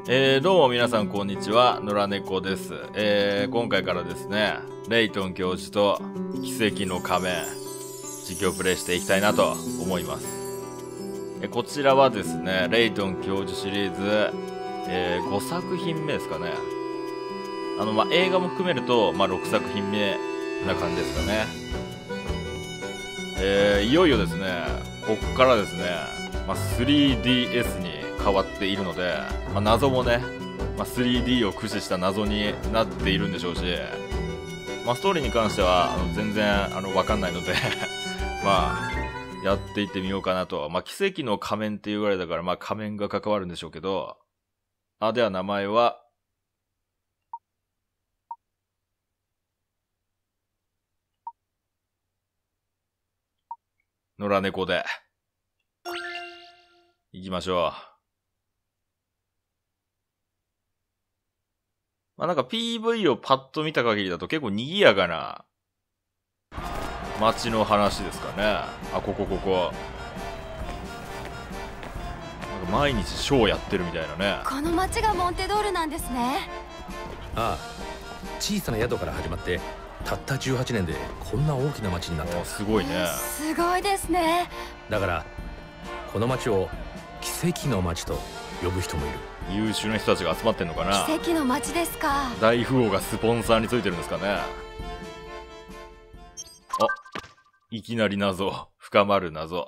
どうも皆さんこんにちは、野良猫です。今回からですね、レイトン教授と奇跡の仮面、実況プレイしていきたいなと思います。こちらはですね、レイトン教授シリーズ、5作品目ですかね。映画も含めると、6作品目な感じですかね。いよいよですね、ここからですね、3DS に変わっているので、謎もね、3D を駆使した謎になっているんでしょうし、ストーリーに関しては全然わかんないのでやっていってみようかなと。奇跡の仮面っていうぐらいだから、仮面が関わるんでしょうけど、では名前は、野良猫で、行きましょう。なんか PV をパッと見た限りだと結構賑やかな街の話ですかね。ここ。なんか毎日ショーやってるみたいなね。 この街がモンテドールなんですね。 ああ、小さな宿から始まってたった18年でこんな大きな街になった。 すごいね。 すごいですね。 だからこの街を奇跡の街と呼ぶ人もいる。 優秀な人たちが集まってんのかな。 奇跡の街ですか。 大富豪がスポンサーについてるんですかね。いきなり謎。深まる謎。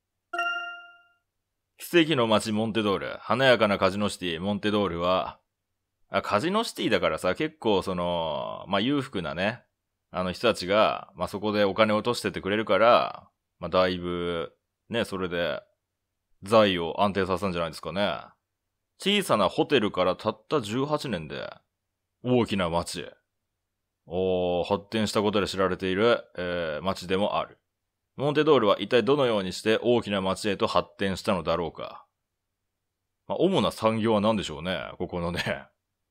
奇跡の街モンテドール。華やかなカジノシティモンテドールは、カジノシティだからさ、結構裕福なね、人たちが、そこでお金を落としててくれるから、だいぶ、ね、それで、財を安定させたんじゃないですかね。小さなホテルからたった18年で、大きな街へ。発展したことで知られている、街でもある。モンテドールは一体どのようにして大きな街へと発展したのだろうか。主な産業は何でしょうね、ここのね。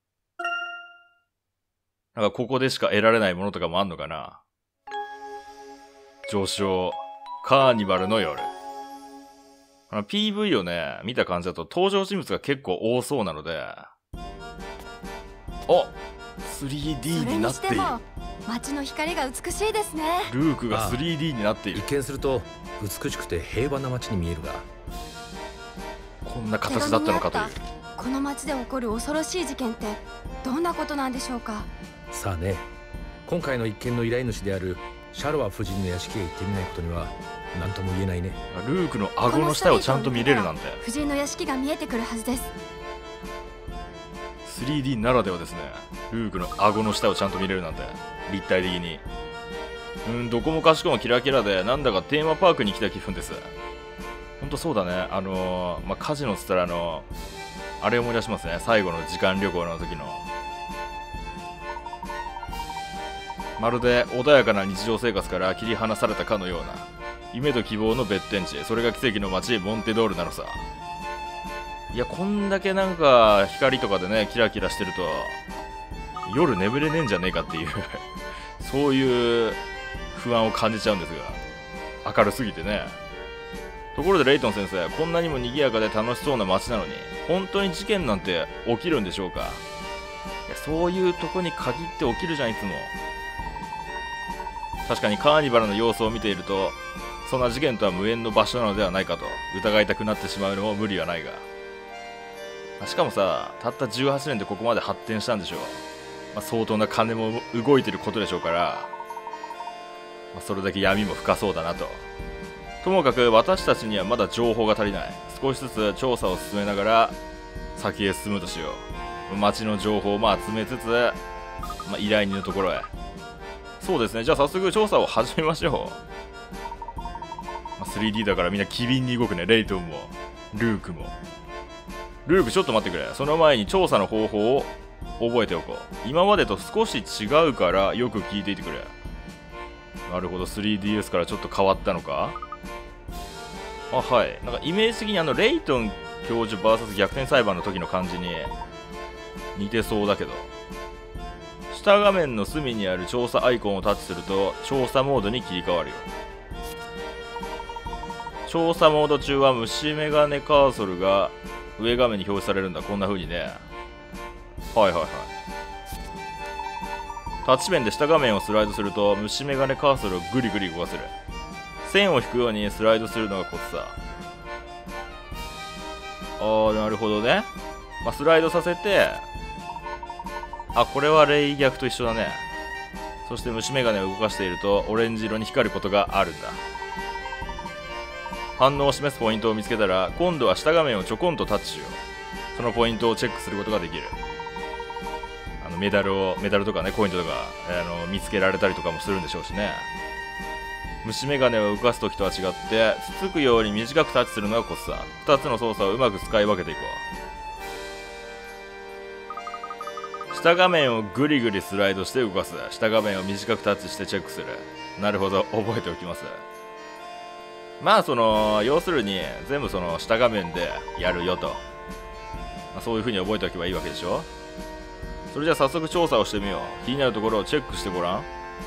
なんかここでしか得られないものとかもあんのかな。序章、カーニバルの夜。PV をね、見た感じだと登場人物が結構多そうなので、3D になっている。 街の光が美しいですね。 ルークが 3D になっている。 一見すると美しくて平和な街に見えるが、 こんな形だったのかという。 この街で起こる恐ろしい事件ってどんなことなんでしょうか。 さあね、今回の一件の依頼主であるシャロワ夫人の屋敷へ行ってみないことには何とも言えないね。 ルークの顎の下をちゃんと見れるなんて。 夫人の屋敷が見えてくるはずです。 3D ならではですね。ルークの顎の下をちゃんと見れるなんて、立体的に。どこもかしこもキラキラで、なんだかテーマパークに来た気分です。ほんとそうだね。カジノっつったらあれ思い出しますね。最後の時間旅行の時の。まるで穏やかな日常生活から切り離されたかのような、夢と希望の別天地。それが奇跡の街モンテドールなのさ。いや、こんだけなんか光とかでね、キラキラしてると夜眠れねえんじゃねえかっていうそういう不安を感じちゃうんですが、明るすぎてね。ところでレイトン先生、こんなにも賑やかで楽しそうな街なのに、本当に事件なんて起きるんでしょうか。いや、そういうとこに限って起きるじゃん、いつも。確かにカーニバルの様子を見ていると、そんな事件とは無縁の場所なのではないかと疑いたくなってしまうのも無理はないが。しかもさ、たった18年でここまで発展したんでしょう。相当な金も動いてることでしょうから、それだけ闇も深そうだなと。ともかく私たちにはまだ情報が足りない。少しずつ調査を進めながら先へ進むとしよう。街の情報も集めつつ、依頼人のところへ。そうですね、じゃあ早速調査を始めましょう。3D だからみんな機敏に動くね。レイトンもルークも。ルークちょっと待ってくれ。その前に調査の方法を覚えておこう。今までと少し違うからよく聞いていてくれ。なるほど、 3DS からちょっと変わったのか。はい。なんかイメージ的にレイトン教授 VS 逆転裁判の時の感じに似てそうだけど。下画面の隅にある調査アイコンをタッチすると調査モードに切り替わるよ。調査モード中は虫眼鏡カーソルが上画面に表示されるんだ。こんな風にね。 はいはいはい。タッチペンで下画面をスライドすると虫眼鏡カーソルをグリグリ動かせる。線を引くようにスライドするのがコツさ。なるほどね。まあ、スライドさせて、これは冷逆と一緒だね。そして虫眼鏡を動かしているとオレンジ色に光ることがあるんだ。反応を示すポイントを見つけたら今度は下画面をちょこんとタッチしよう。そのポイントをチェックすることができる。メダルとかね、コイントとか、見つけられたりとかもするんでしょうしね。虫眼鏡を動かすときとは違ってつつくように短くタッチするのがコツさ。2つの操作をうまく使い分けていこう。下画面をグリグリスライドして動かす。下画面を短くタッチしてチェックする。なるほど、覚えておきます。まあ要するに全部下画面でやるよと、そういう風に覚えておけばいいわけでしょ。それじゃあ早速調査をしてみよう。気になるところをチェックしてごらん。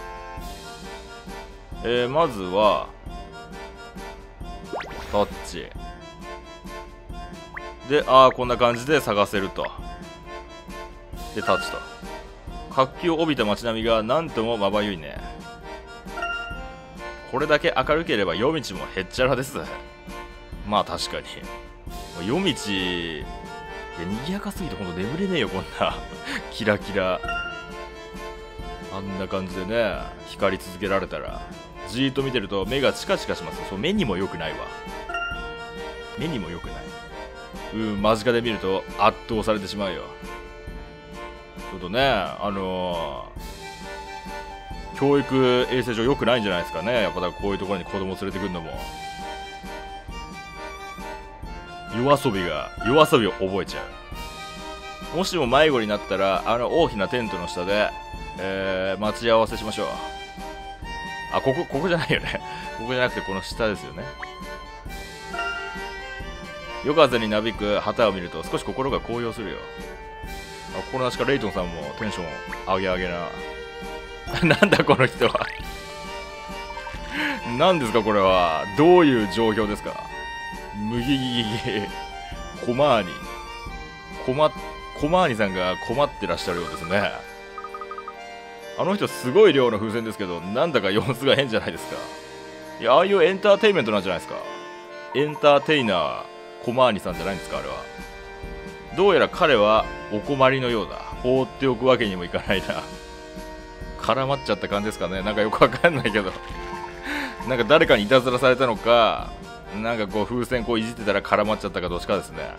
まずはタッチで、こんな感じで探せると。でタッチと。活気を帯びた街並みがなんともまばゆいね。これだけ明るければ夜道もへっちゃらです。まあ確かに夜道、賑やかすぎてほんと眠れねえよこんなキラキラあんな感じでね、光り続けられたらじーっと見てると目がチカチカします。そう、目にも良くないわ。目にも良くない。間近で見ると圧倒されてしまうよ。ちょっとね、教育衛生上良くないんじゃないですかね。やっぱだからこういうところに子供連れてくるのも。夜遊びを覚えちゃう。もしも迷子になったら大きなテントの下で、待ち合わせしましょう。ここじゃないよね。ここじゃなくてこの下ですよね。夜風になびく旗を見ると少し心が高揚するよ。心なしかレイトンさんもテンション上げ上げな。なんだこの人は。何ですかこれは。どういう状況ですか。麦ギギコマーニさんが困ってらっしゃるようですね。あの人すごい量の風船ですけど、なんだか様子が変じゃないですか。いや、ああいうエンターテインメントなんじゃないですか。エンターテイナーコマーニさんじゃないんですか、あれは。どうやら彼はお困りのようだ。放っておくわけにもいかないな。絡まっちゃった感じですかね。なんかよくわかんないけどなんか誰かにいたずらされたのか、なんかこう風船こういじってたら絡まっちゃったかどっちかですね。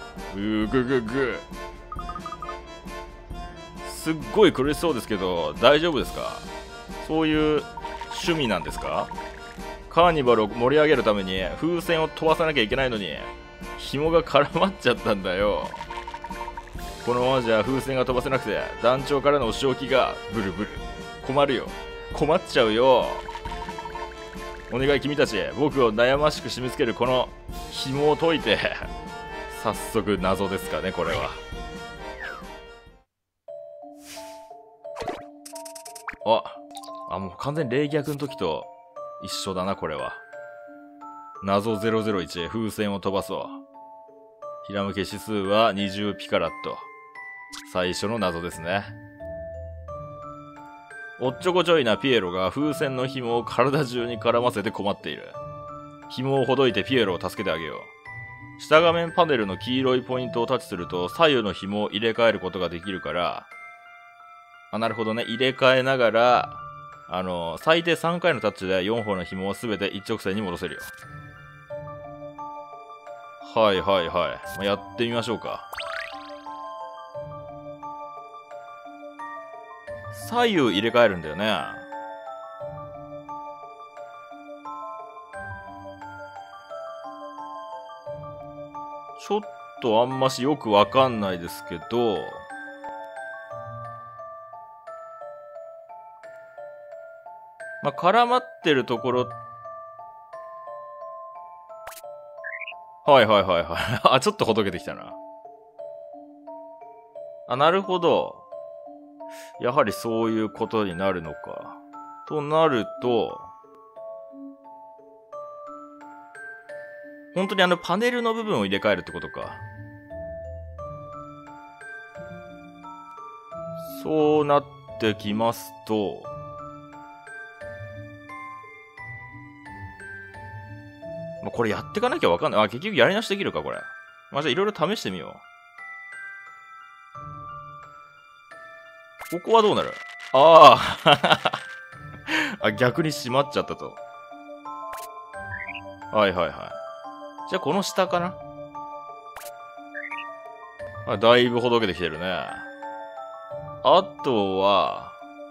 すっごい苦しそうですけど大丈夫ですか。そういう趣味なんですか。カーニバルを盛り上げるために風船を飛ばさなきゃいけないのに紐が絡まっちゃったんだよ。このままじゃ風船が飛ばせなくて団長からのお仕置きがブルブル。困るよ。困っちゃうよ。お願い君たち、僕を悩ましく締め付けるこの紐を解いて早速謎ですかねこれは。もう完全に冷逆の時と一緒だなこれは。謎001、風船を飛ばそう。ひらむけ指数は20ピカラット。最初の謎ですね。おっちょこちょいなピエロが風船の紐を体中に絡ませて困っている。紐をほどいてピエロを助けてあげよう。下画面パネルの黄色いポイントをタッチすると左右の紐を入れ替えることができるから、なるほどね。入れ替えながら、最低3回のタッチで4本の紐をすべて一直線に戻せるよ。はいはいはい。やってみましょうか。左右入れ替えるんだよね。ちょっとあんましよくわかんないですけど、絡まってるところ、はいはいはいはい。ちょっとほどけてきたな。なるほど。やはりそういうことになるのか。となると、本当にパネルの部分を入れ替えるってことか。 そうなってきますと、まあ、これやってかなきゃわかんない。あ、結局やりなしできるか、これ。まあ、じゃあいろいろ試してみよう。ここはどうなる？あああ、逆に閉まっちゃったと。はいはいはい。じゃあこの下かな。あ、だいぶほどけてきてるね。あとは、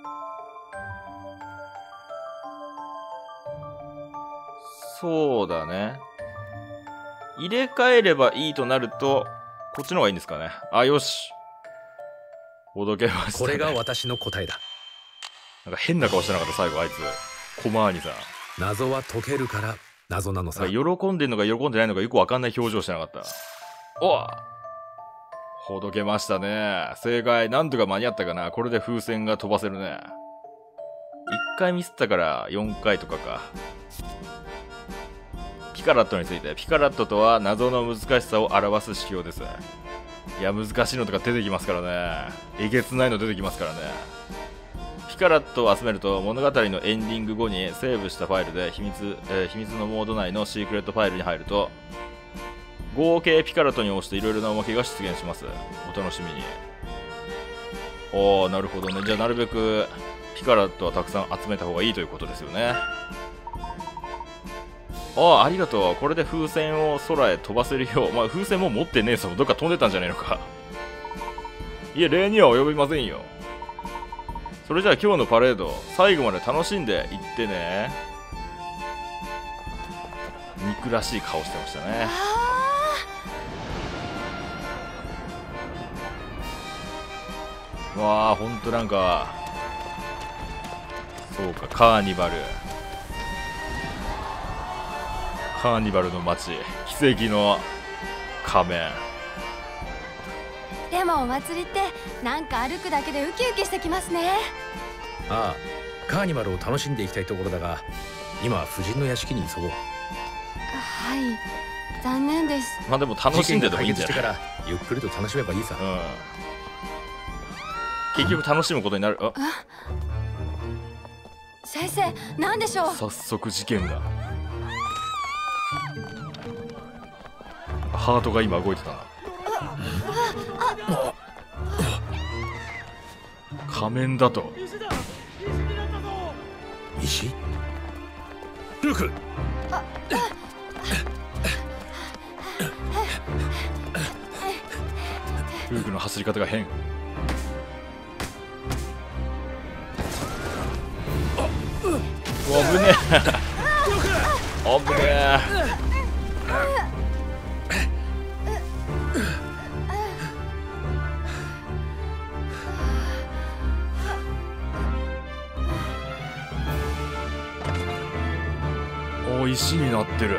そうだね。入れ替えればいいとなると、こっちの方がいいんですかね。あ、よし。ほどけましたね。 これが私の答えだ。 なんか変な顔してなかった、最後、あいつ。コマーニさん。 謎は解けるから謎なのさ。 喜んでんのか喜んでないのかよくわかんない表情してなかった。おっ、ほどけましたね。正解。なんとか間に合ったかな。これで風船が飛ばせるね。1回ミスったから4回とかか。ピカラットについて。ピカラットとは謎の難しさを表す指標です。いや、難しいのとか出てきますからね。えげつないの出てきますからね。ピカラットを集めると物語のエンディング後にセーブしたファイルで秘密のモード内のシークレットファイルに入ると合計ピカラットに応じていろいろなおまけが出現します。お楽しみに。おー、なるほどね。じゃあなるべくピカラットはたくさん集めた方がいいということですよね。ありがとう。これで風船を空へ飛ばせるよう。まあ風船も持ってねえぞ。どっか飛んでたんじゃねえのか。いえ、礼には及びませんよ。それじゃあ今日のパレード最後まで楽しんでいってね。憎らしい顔してましたね。わあ、ほんとなんか、そうか、カーニバルの街、奇跡の仮面。 でもお祭りってなんか歩くだけでウキウキしてきますね。 ああ、カーニバルを楽しんでいきたいところだが、今は夫人の屋敷に急ごう。 はい、残念です。 まあでも楽しんでてもいいんじゃない。 事件が解決してからゆっくりと楽しめばいいさ。 うん。結局楽しむことになる。 先生、なんでしょう。 早速事件が。ハートが今動いてたな。仮面だと。 石？ルーク。 ルークの走り方が変。危ねえ。危ねえ。お、石になってる。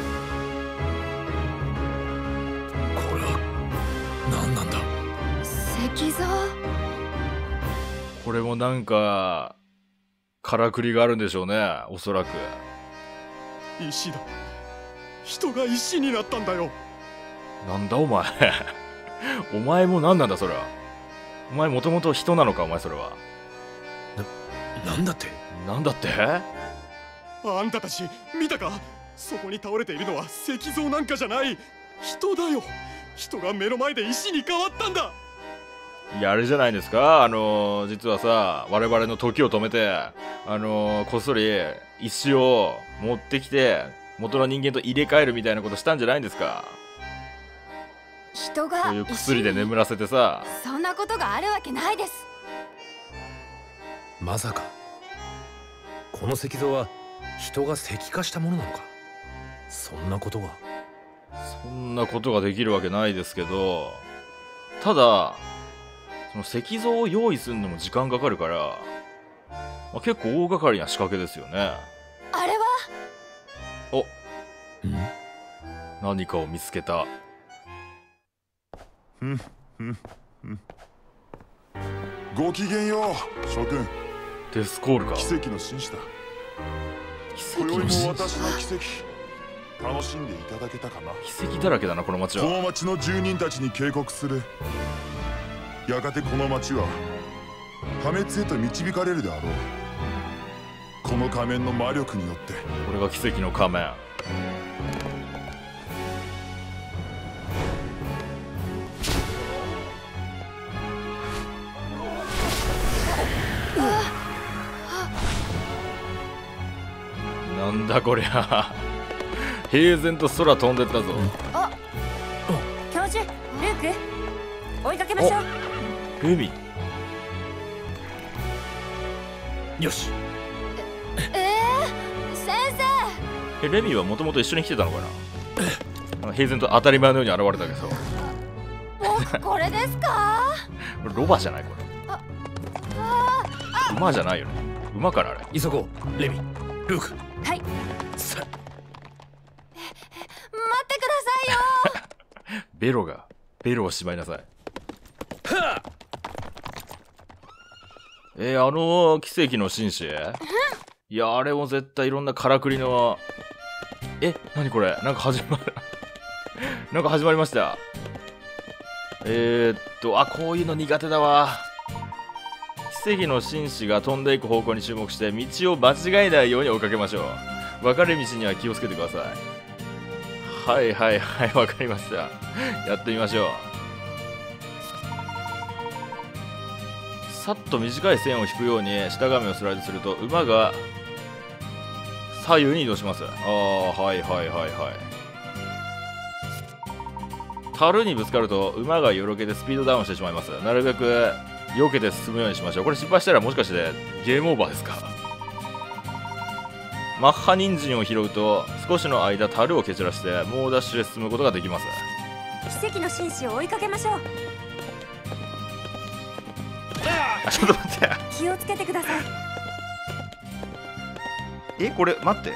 これは何なんだ。 石像。 これもなんかからくりがあるんでしょうね、おそらく。 石だ。人が石になったんだよ。 なんだお前。お前も何なんだそれは。お前もともと人なのか、お前それは。 なんだって。 なんだって。 あんたたち見たか。そこに倒れているのは石像なんかじゃない、人だよ。人が目の前で石に変わったんだ。 いや、あれじゃないですか。実はさ、我々の時を止めて、こっそり石を持ってきて元の人間と入れ替えるみたいなことしたんじゃないんですか。 人がそういう薬で眠らせてさ。 そんなことがあるわけないです。 まさかこの石像は人が石化したものなのか。そんなことが。 そんなことができるわけないですけど、ただその石像を用意するのも時間かかるから、まあ、結構大掛かりな仕掛けですよね。 あれは。 お、何かを見つけた。 ごきげんよう、諸君。 デスコールか。 奇跡の紳士だ。 奇跡今宵もの紳私の士。 奇跡、楽しんでいただけたかな。 奇跡だらけだなこの街このは。 町の住人たちに警告する。やがてこの町は破滅へと導かれるであろう。この仮面の魔力によって。 これが奇跡の仮面。なんだこりゃ。平然と空飛んでったぞ。 教授、ルーク、追いかけましょう。 レミ。 よし。 先レミはもともと一緒に来てたのかな。平然と当たり前のように現れたけど。 生、僕これですか？ これロバじゃないこれ。馬じゃないよね。馬からあれ。 急ごう。レミ、ルーク。 はい。 さ待ってくださいよ。 ベロをしまいなさい。奇跡の紳士。いや、あれも絶対いろんなからくりの。何これ、なんか始まる。なんか始まりました。こういうの苦手だわ。奇跡の紳士が飛んでいく方向に注目して、道を間違えないように追いかけましょう。分かれ道には気をつけてください。はいはいはい、わかりました。やってみましょう。さっと短い線を引くように下画面をスライドすると馬が左右に移動します。はいはいはいはい。樽にぶつかると馬がよろけてスピードダウンしてしまいます。なるべく避けて進むようにしましょう。これ失敗したらもしかしてゲームオーバーですか？マッハ人参を拾うと少しの間樽を蹴散らして猛ダッシュで進むことができます。 奇跡の紳士を追いかけましょう。 ちょっと待って。 気をつけてください。 これ待って。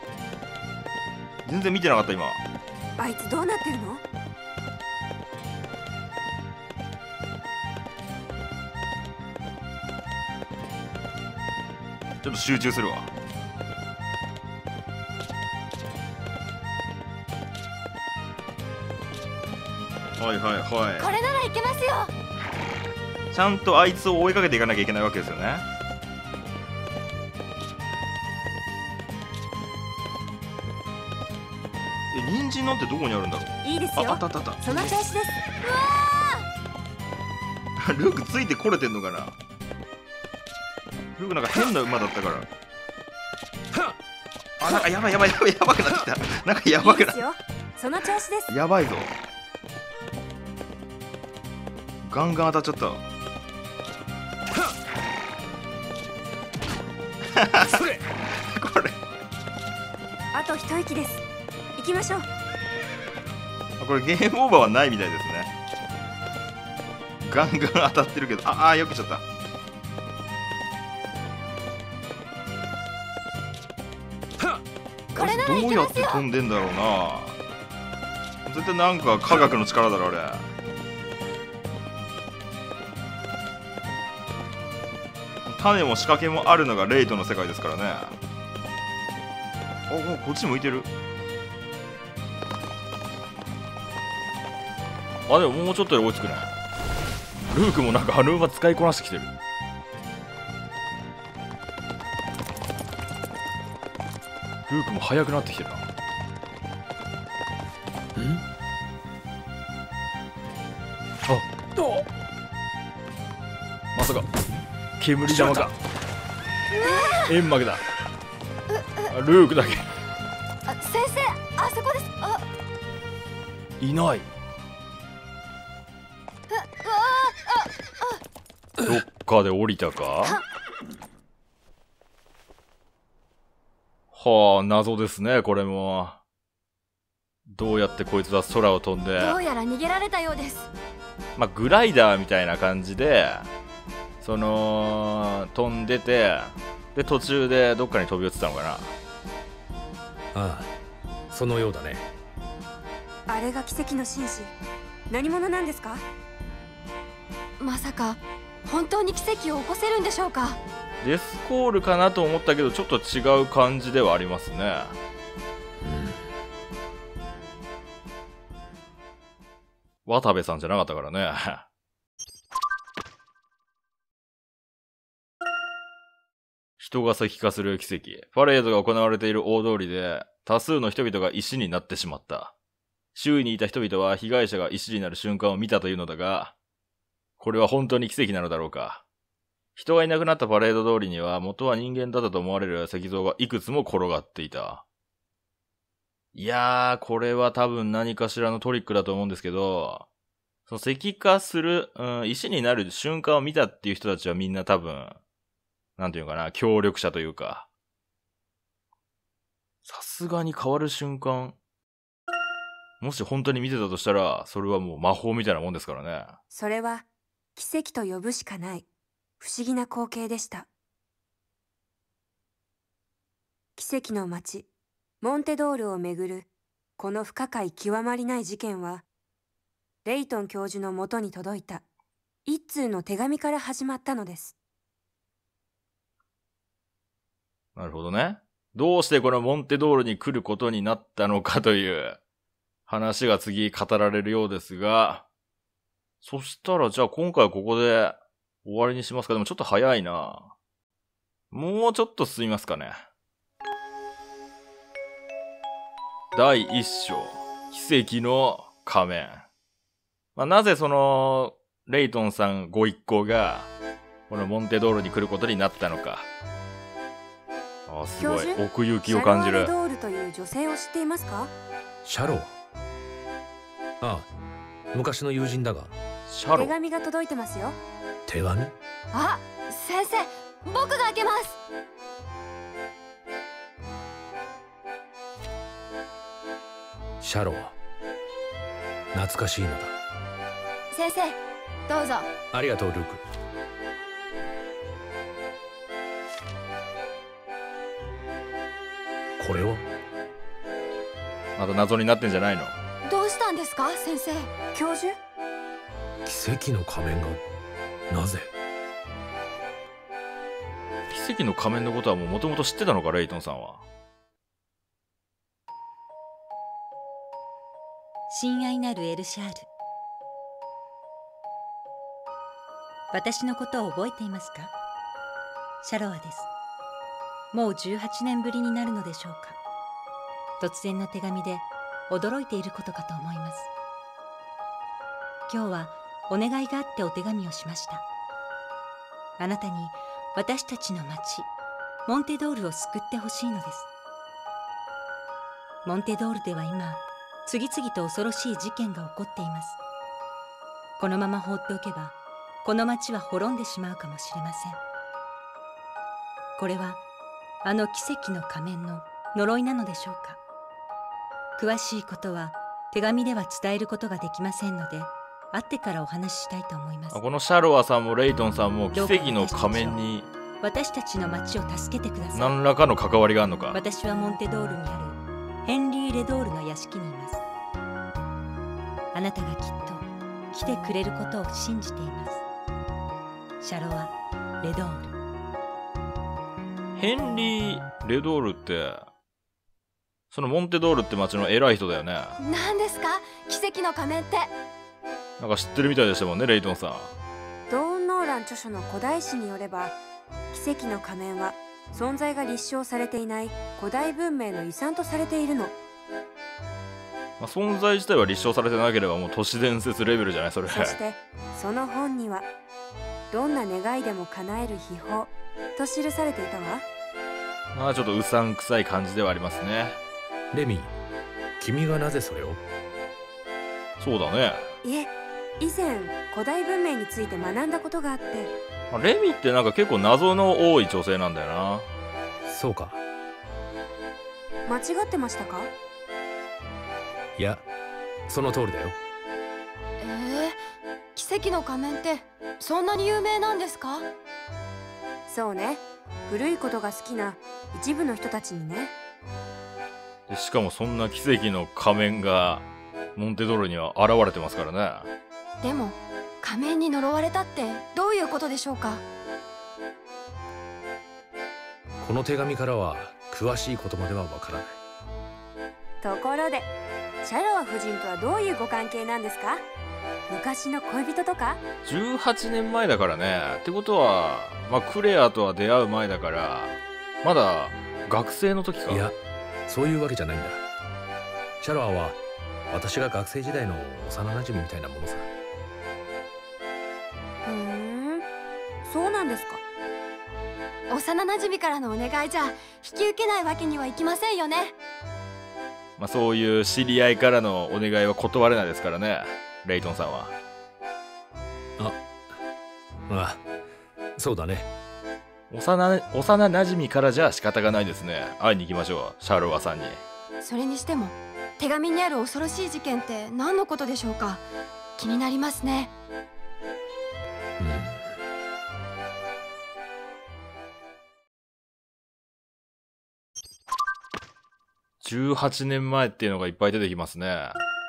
全然見てなかった今。 あいつどうなってるの？ ちょっと集中するわ。はいはいはい。 これならいけますよ。 ちゃんとあいつを追いかけていかなきゃいけないわけですよね。人参なんてどこにあるんだろう。 いいですよ。 あったあったあった。 その調子です。 ルークついてこれてんのかな。ルークなんか変な馬だったから。なんかやばいやばいやばいやばくなってきた。なんかやばくなってきた。 その調子です。 やばいぞ。ガンガン当たっちゃった。 それこれあと一息です。行きましょう。 これゲームオーバーはないみたいですね。ガンガン当たってるけど、よけちゃった。 これならいどうけますよ。 やって飛んでんだろうな。絶対なんか科学の力だろあれ。種も仕掛けもあるのがレイトの世界ですからね。もうこっち向いてる。でももうちょっとで追いつくね。ルークもなんか馬使いこなしてきてる。ルークも速くなってきてるな。まさか煙玉か。煙幕だ。ルークだけ先生、あそこです。 いない。どっかで降りたか。謎ですねこれも。どうやってこいつは空を飛んで。 どうやら逃げられたようです。 グライダーみたいな感じで飛んでて、で途中でどっかに飛び落ちたのかな。 ああ、そのようだね。 あれが奇跡の紳士。何者なんですか？ まさか本当に奇跡を起こせるんでしょうか？ デスコールかなと思ったけどちょっと違う感じではありますね。渡部さんじゃなかったからね。 人が石化する奇跡。パレードが行われている大通りで、多数の人々が石になってしまった。周囲にいた人々は被害者が石になる瞬間を見たというのだが、これは本当に奇跡なのだろうか。人がいなくなったパレード通りには、元は人間だったと思われる石像がいくつも転がっていた。いやー、これは多分何かしらのトリックだと思うんですけど、その石化する、石になる瞬間を見たっていう人たちはみんな多分、なんていうかな、協力者というか、さすがに変わる瞬間、もし本当に見てたとしたら、それはもう魔法みたいなもんですからね。 それは奇跡と呼ぶしかない不思議な光景でした。奇跡の街モンテドールをめぐるこの不可解極まりない事件は、レイトン教授のもとに届いた一通の手紙から始まったのです。 なるほどね。どうしてこのモンテドールに来ることになったのかという話が次語られるようですが、そしたらじゃあ今回はここで終わりにしますか。でもちょっと早いな。もうちょっと進みますかね。第1章、奇跡の仮面。なぜそのレイトンさんご一行がこのモンテドールに来ることになったのか。すごい奥行きを感じる。 シャロー・レドールという女性を知っていますか？ シャロー。ああ、昔の友人だが。 シャロー。 手紙が届いてますよ。 手紙？ あ、先生、僕が開けます。 シャロー、懐かしいのだ。 先生、どうぞ。 ありがとう、ルーク。これはまた謎になってんじゃないの？ どうしたんですか、先生。 教授？ 奇跡の仮面がなぜ？ 奇跡の仮面のことはもともと知ってたのか、レイトンさんは。 親愛なるエルシャール、私のことを覚えていますか？シャロアです。もう18年ぶりになるのでしょうか。突然の手紙で驚いていることかと思います。今日はお願いがあってお手紙をしました。あなたに私たちの町モンテドールを救ってほしいのです。モンテドールでは今次々と恐ろしい事件が起こっています。このまま放っておけばこの町は滅んでしまうかもしれません。これはあの奇跡の仮面の呪いなのでしょうか。詳しいことは手紙では伝えることができませんので、会ってからお話ししたいと思います。 このシャロアさんもレイトンさんも奇跡の仮面に私たちの町を助けてください。 何らかの関わりがあるのか。 私はモンテドールにあるヘンリー・レドールの屋敷にいます。あなたがきっと来てくれることを信じています。シャロア・レドール。 ヘンリー・レドールって、そのモンテドールって町の偉い人だよね。 何ですか、奇跡の仮面って。 なんか知ってるみたいでしたもんね、レイトンさん。 ドーン・ノーラン著書の古代史によれば、奇跡の仮面は存在が立証されていない古代文明の遺産とされているの。 存在自体は立証されてなければもう都市伝説レベルじゃない、それ。 そしてその本にはどんな願いでも叶える秘宝と記されていたわ。 ちょっとうさんくさい感じではありますね。 レミ、君がなぜそれを？ そうだね。 いえ、以前古代文明について学んだことがあって。 レミってなんか結構謎の多い女性なんだよな。 そうか。 間違ってましたか？ いや、その通りだよ。 奇跡の仮面ってそんなに有名なんですか？ そうね、古いことが好きな一部の人たちにね。 でしかもそんな奇跡の仮面がモンテドールには現れてますからね。 でも仮面に呪われたってどういうことでしょうか？ この手紙からは詳しいことまではわからない。 ところでシャロア夫人とはどういうご関係なんですか？昔の恋人とか ？18年前だからね。ってことは、クレアとは出会う前だから、 まだ学生の時か。 いや、そういうわけじゃないんだ。シャロアは私が学生時代の幼馴染みたいなものさ。 そうなんですか。 幼馴染からのお願いじゃ引き受けないわけにはいきませんよね。 まあ、そういう知り合いからのお願いは断れないですからね、レイトンさんは。 ああ、そうだね。 幼馴染からじゃ仕方がないですね。会いに行きましょう、シャロワさんに。 それにしても手紙にある恐ろしい事件って何のことでしょうか。気になりますね。 18年前っていうのがいっぱい出てきますね。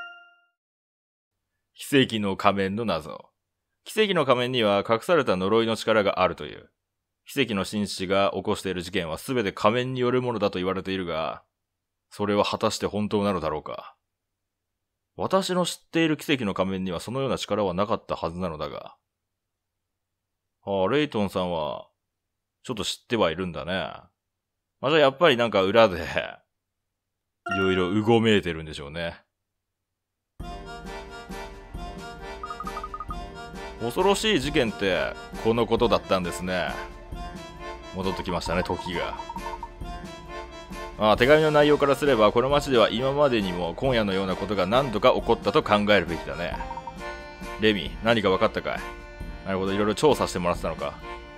奇跡の仮面の謎。奇跡の仮面には隠された呪いの力があるという。奇跡の紳士が起こしている事件は全て仮面によるものだと言われているが、それは果たして本当なのだろうか。私の知っている奇跡の仮面にはそのような力はなかったはずなのだが。レイトンさんは、ちょっと知ってはいるんだね。まあ、じゃあやっぱりなんか裏で、いろいろうごめいてるんでしょうね。恐ろしい事件ってこのことだったんですね。戻ってきましたね、時が。手紙の内容からすればこの町では今までにも今夜のようなことが何度か起こったと考えるべきだね。レミ、何か分かったかい？なるほど、いろいろ調査してもらってたのか。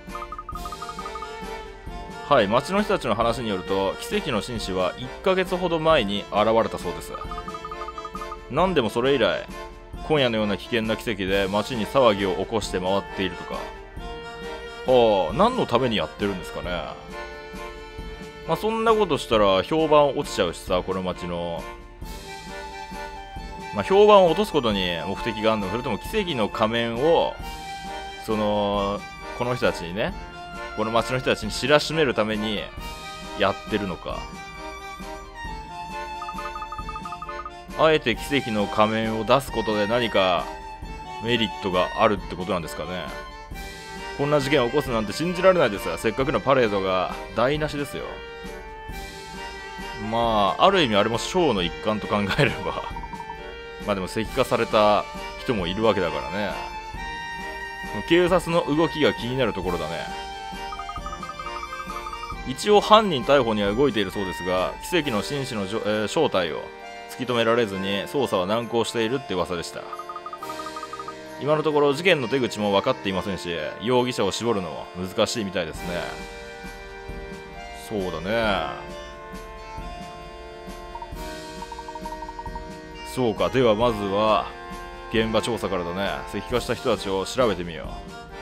はい、町の人たちの話によると、奇跡の紳士は1ヶ月ほど前に現れたそうです。なんでもそれ以来、今夜のような危険な奇跡で町に騒ぎを起こして回っているとか。何のためにやってるんですかね。まあそんなことしたら評判落ちちゃうしさ、この町の。まあ評判を落とすことに目的があるのか、それとも奇跡の仮面を、この人たちにね、この町の人たちに知らしめるためにやってるのか。あえて奇跡の仮面を出すことで何かメリットがあるってことなんですかね。こんな事件を起こすなんて信じられないですよ。せっかくのパレードが台無しですよ。まあある意味あれもショーの一環と考えればまあでも石化された人もいるわけだからね。警察の動きが気になるところだね。一応犯人逮捕には動いているそうですが、奇跡の紳士の、正体を突き止められずに捜査は難航しているって噂でした。今のところ事件の手口も分かっていませんし、容疑者を絞るのも難しいみたいですね。そうだね。そうか、ではまずは現場調査からだね。石化した人たちを調べてみよう。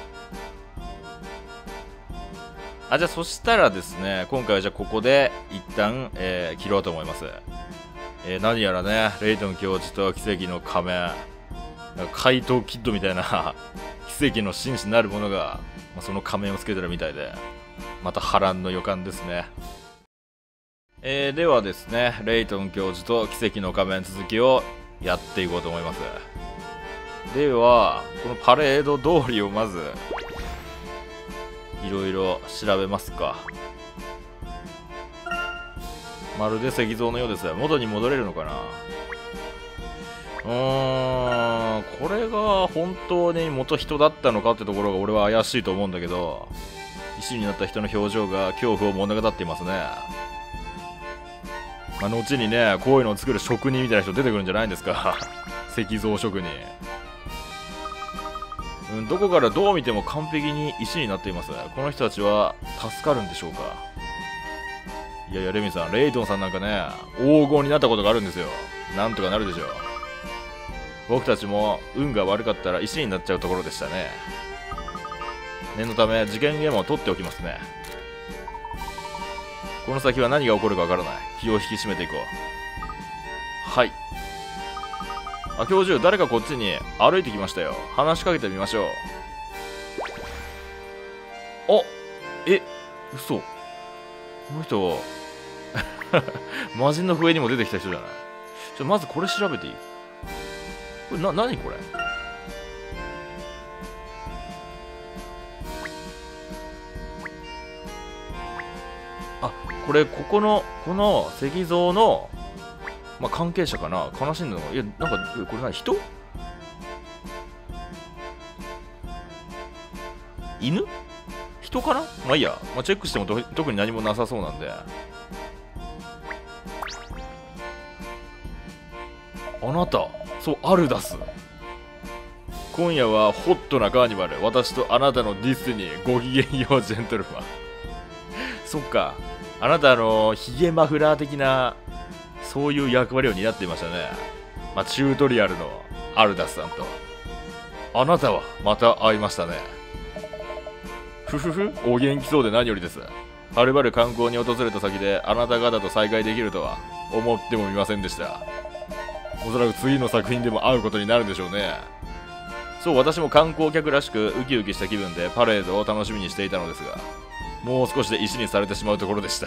じゃあそしたらですね、今回はじゃあここで一旦、切ろうと思います。何やらね、レイトン教授と奇跡の仮面、なんか怪盗キッドみたいな奇跡の紳士なるものが、その仮面をつけてるみたいで、また波乱の予感ですね。ではですね、レイトン教授と奇跡の仮面続きをやっていこうと思います。ではこのパレード通りをまずいろいろ調べますか。まるで石像のようです。元に戻れるのかな。これが本当に元人だったのかってところが俺は怪しいと思うんだけど、石になった人の表情が恐怖を物語っていますね。後にね、こういうのを作る職人みたいな人出てくるんじゃないんですか石像職人。どこからどう見ても完璧に石になっています。この人たちは助かるんでしょうか。いやいや、レミさん、レイトンさんなんかね、黄金になったことがあるんですよ。なんとかなるでしょう。僕たちも運が悪かったら石になっちゃうところでしたね。念のため事件現場を取っておきますね。この先は何が起こるかわからない。気を引き締めていこう。はい。教授、誰かこっちに歩いてきましたよ。話しかけてみましょう。嘘。この人魔人の笛にも出てきた人じゃない。まずこれ調べていい？これ何これ。あ、 これこの石像の、まあ、関係者かな。悲しんだの。いや、なんかこれ何、人？犬？人かな。まあいいや、まあ、チェックしても特に何もなさそうなんで。あなた、そう、アルダス。今夜はホットなカーニバル。私とあなたのディスニー。ごきげんよう、ジェントルマン。そっか。あなたヒゲマフラー的な、そういう役割を担っていましたね。まあ、チュートリアルのアルダスさんと。あなたはまた会いましたね。ふふふ、お元気そうで何よりです。はるばる観光に訪れた先であなた方と再会できるとは思ってもみませんでした。おそらく次の作品でも会うことになるでしょうね。そう、私も観光客らしくウキウキした気分でパレードを楽しみにしていたのですが、もう少しで石にされてしまうところでした。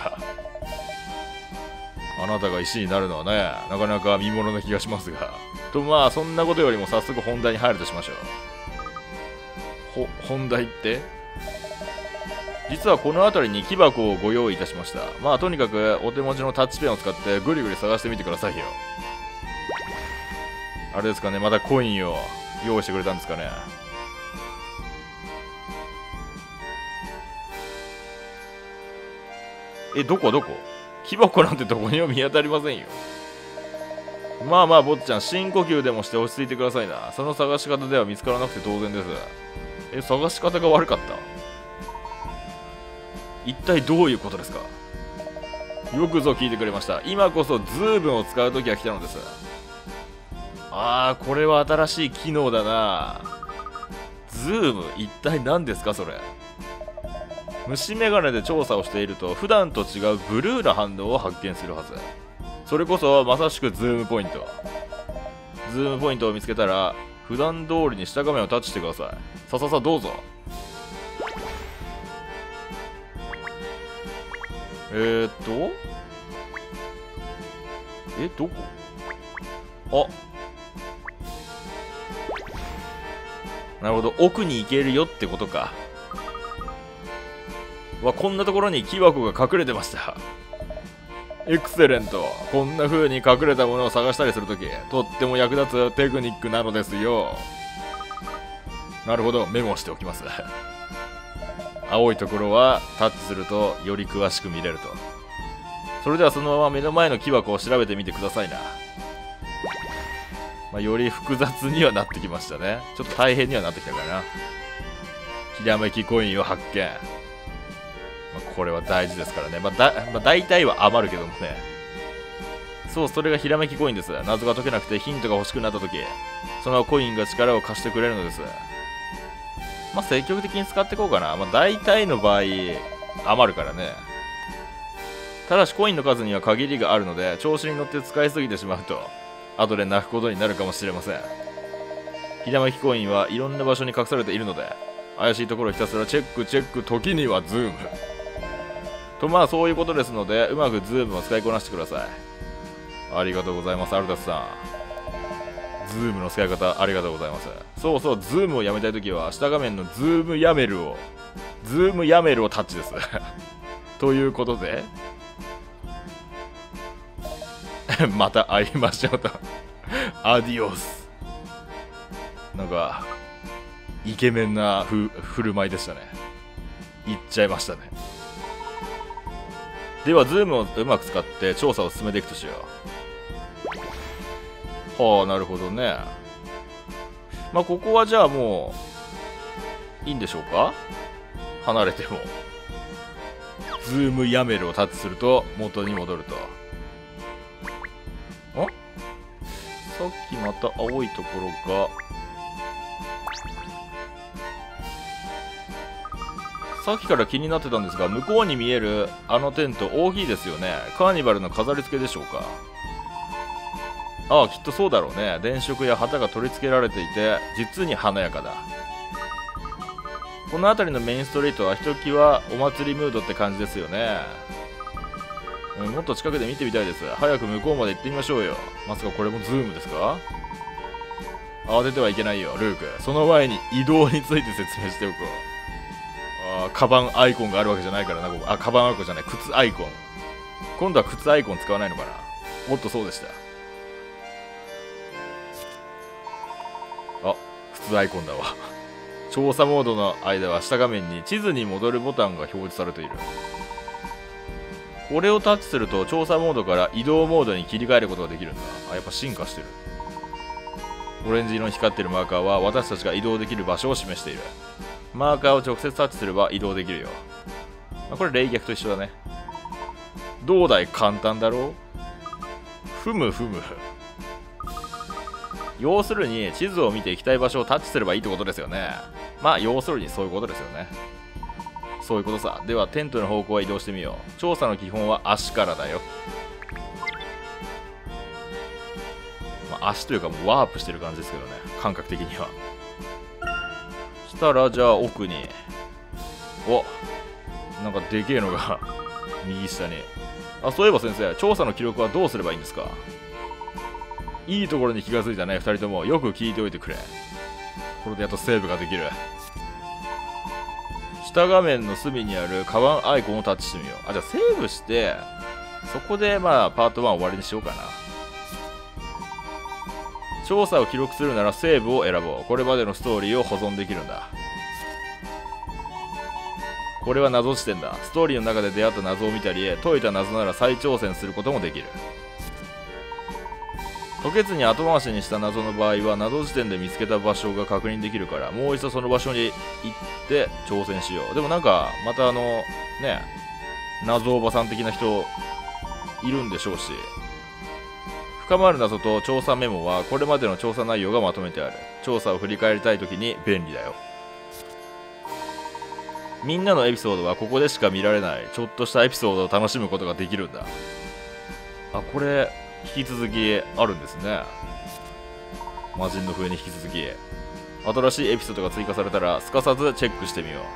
あなたが石になるのはね、なかなか見ものな気がしますが。と、まあそんなことよりも早速本題に入るとしましょう。本題って？実はこの辺りに木箱をご用意いたしました。まあとにかくお手持ちのタッチペンを使ってぐりぐり探してみてくださいよ。あれですかね、またコインを用意してくれたんですかね。どこ木箱なんてどこにも見当たりませんよ。まあまあ坊ちゃん、深呼吸でもして落ち着いてくださいな。その探し方では見つからなくて当然です。探し方が悪かった？一体どういうことですか？よくぞ聞いてくれました。今こそズームを使う時が来たのです。ああ、これは新しい機能だな。ズーム、一体何ですかそれ。虫眼鏡で調査をしていると普段と違うブルーな反応を発見するはず。それこそまさしくズームポイント。ズームポイントを見つけたら普段通りに下画面をタッチしてください。さどうぞ。どこ？なるほど、奥に行けるよってことか。こんなところに木箱が隠れてました。エクセレント。こんな風に隠れたものを探したりするとき、とっても役立つテクニックなのですよ。なるほど、メモしておきます。青いところはタッチするとより詳しく見れると。それではそのまま目の前の木箱を調べてみてくださいな。より複雑にはなってきましたね。ちょっと大変にはなってきたかな。ひらめきコインを発見。これは大事ですからね。大体は余るけどもね。そう、それがひらめきコインです。謎が解けなくてヒントが欲しくなった時、そのコインが力を貸してくれるのです。積極的に使っていこうかな。大体の場合余るからね。ただしコインの数には限りがあるので、調子に乗って使いすぎてしまうと後で泣くことになるかもしれません。ひらめきコインはいろんな場所に隠されているので、怪しいところをひたすらチェック、時にはズームと、そういうことですので、うまくズームを使いこなしてください。ありがとうございます、アルダスさん。ズームの使い方ありがとうございます。そう、ズームをやめたいときは下画面のズームやめるをタッチですということでまた会いましょうとアディオス。なんかイケメンな振る舞いでしたね。言っちゃいましたね。ではズームをうまく使って調査を進めていくとしよう。はあ、なるほどね。ここはじゃあもういいんでしょうか。離れてもズームやめるをタッチすると元に戻ると。さっきまた青いところが、さっきから気になってたんですが、向こうに見えるあのテント大きいですよね。カーニバルの飾り付けでしょうか。ああ、きっとそうだろうね。電飾や旗が取り付けられていて実に華やかだ。この辺りのメインストリートはひときわお祭りムードって感じですよね。もっと近くで見てみたいです。早く向こうまで行ってみましょうよ。まさかこれもズームですか。慌ててはいけないよルーク。その前に移動について説明しておこう。カバンアイコンがあるわけじゃないからな。カバンアイコンじゃない、靴アイコン。 今度は靴アイコン使わないのかな。おっと、そうでした。あ、靴アイコンだわ。調査モードの間は下画面に地図に戻るボタンが表示されている。これをタッチすると調査モードから移動モードに切り替えることができるんだ。あ、やっぱ進化してる。オレンジ色に光ってるマーカーは私たちが移動できる場所を示している。マーカーを直接タッチすれば移動できるよ。これ冷却と一緒だね。どうだい、簡単だろう。ふむふむ。要するに地図を見て行きたい場所をタッチすればいいってことですよね。まあ要するにそういうことですよね。そういうことさ。ではテントの方向へ移動してみよう。調査の基本は足からだよ。まあ、足というかもうワープしてる感じですけどね、感覚的には。したらじゃあ奥に、お、なんかでけえのが右下に。あ、そういえば先生、調査の記録はどうすればいいんですか？いいところに気がついたね、2人とも。よく聞いておいてくれ。これでやっとセーブができる。下画面の隅にあるカバンアイコンをタッチしてみよう。あ、じゃあセーブして、そこでまあパート1終わりにしようかな。調査を記録するならセーブを選ぼう。これまでのストーリーを保存できるんだ。これは謎地点だ。ストーリーの中で出会った謎を見たり、解いた謎なら再挑戦することもできる。解けずに後回しにした謎の場合は謎時点で見つけた場所が確認できるから、もう一度その場所に行って挑戦しよう。でもなんかまたね、謎おばさん的な人いるんでしょうし、深まる謎と調査メモはこれまでの調査内容がまとめてある。調査を振り返りたいときに便利だよ。みんなのエピソードはここでしか見られないちょっとしたエピソードを楽しむことができるんだ。あ、これ引き続きあるんですね。魔人の笛に引き続き新しいエピソードが追加されたらすかさずチェックしてみよ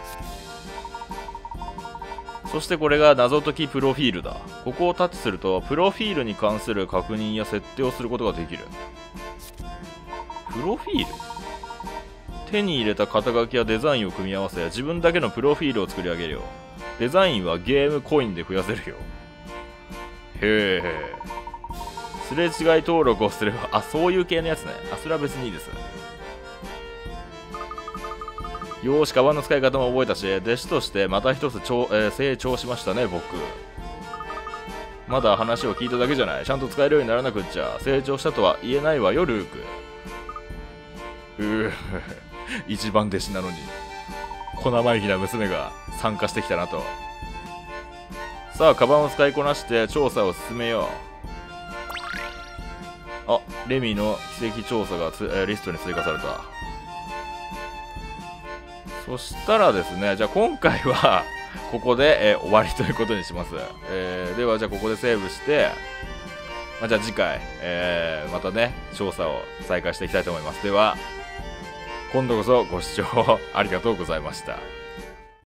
う。そしてこれが謎解きプロフィールだ。ここをタッチするとプロフィールに関する確認や設定をすることができる。プロフィール、手に入れた肩書きやデザインを組み合わせ自分だけのプロフィールを作り上げるよ。デザインはゲームコインで増やせるよ。へえ。すれ違い登録をすれば、あ、そういう系のやつね。あ、それは別にいいです。よーし、カバンの使い方も覚えたし、弟子としてまた一つ成長しましたね、僕。まだ話を聞いただけじゃない。ちゃんと使えるようにならなくっちゃ。成長したとは言えないわよ、ルーク。一番弟子なのに。小生意気な娘が参加してきたなと。さあ、カバンを使いこなして調査を進めよう。あ、レミの奇跡調査がリストに追加された。そしたらですね、じゃあ今回はここで、終わりということにします。ではじゃあここでセーブして、じゃあ次回、またね調査を再開していきたいと思います。では今度こそご視聴ありがとうございました。